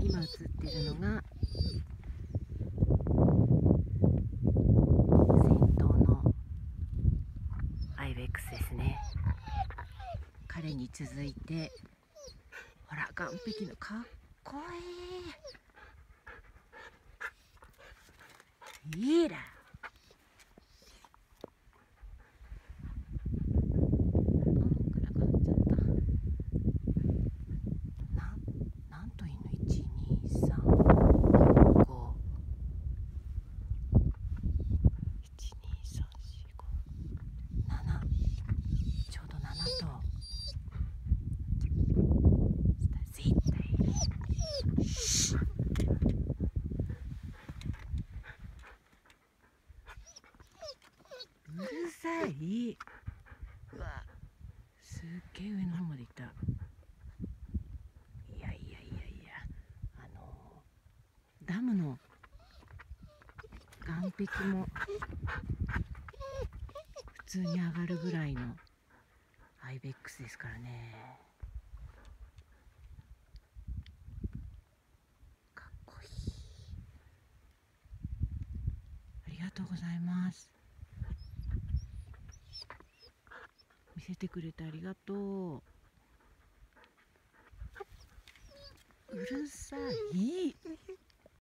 今映ってるのが先頭のアイベックスですね。彼に続いて、ほら岸壁のかっこいい。いいら。なんといいの、1、2、3、5、1、2、3、4、5、7、ちょうど7頭。うるさい。うわ、すっげえ上の方まで行った。いや、ダムの岸壁も普通に上がるぐらいのアイベックスですからね。かっこいい。ありがとうございます。見せてくれてありがとう。うるさい。